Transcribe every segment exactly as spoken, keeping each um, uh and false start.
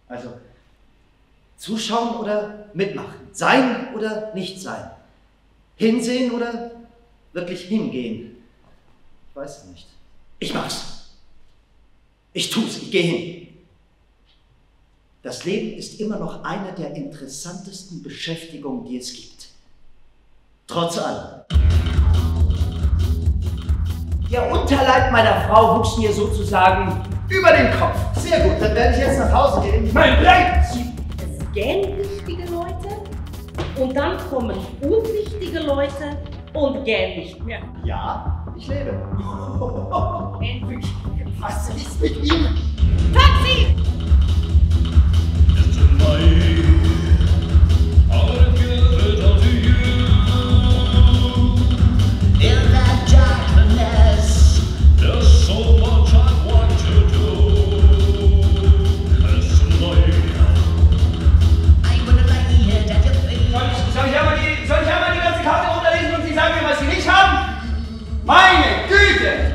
Also, zuschauen oder mitmachen? Sein oder nicht sein? Hinsehen oder wirklich hingehen? Ich weiß es nicht. Ich mach's. Ich tu's, ich gehe hin. Das Leben ist immer noch eine der interessantesten Beschäftigungen, die es gibt. Trotz allem. Der Unterleib meiner Frau wuchs mir sozusagen über den Kopf. Sehr gut, dann werde ich jetzt nach Hause gehen. Nein, bleib! Es gehen wichtige Leute und dann kommen unwichtige Leute und gehen nicht mehr. Ja, ich lebe. Endlich. Was ist mit ihm? Taxi! Meine Güte!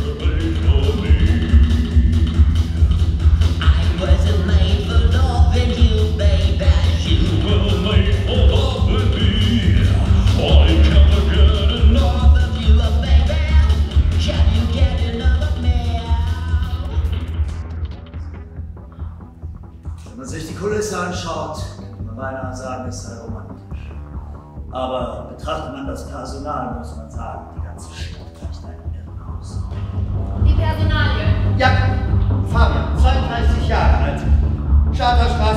Wenn man sich die Kulisse anschaut, kann man beinahe sagen, es sei romantisch. Aber betrachtet man das Personal, muss man sagen, die ganze Stadt gleicht einem Irrenhaus. Die Personalie. Ja, Fabian, zweiunddreißig Jahre alt. Charterstraße